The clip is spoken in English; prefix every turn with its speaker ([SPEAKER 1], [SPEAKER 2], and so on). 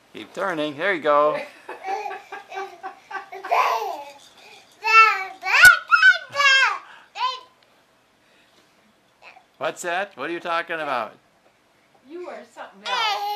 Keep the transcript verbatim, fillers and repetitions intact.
[SPEAKER 1] Keep turning. There you go. What's that? What are you talking about?
[SPEAKER 2] You are something else.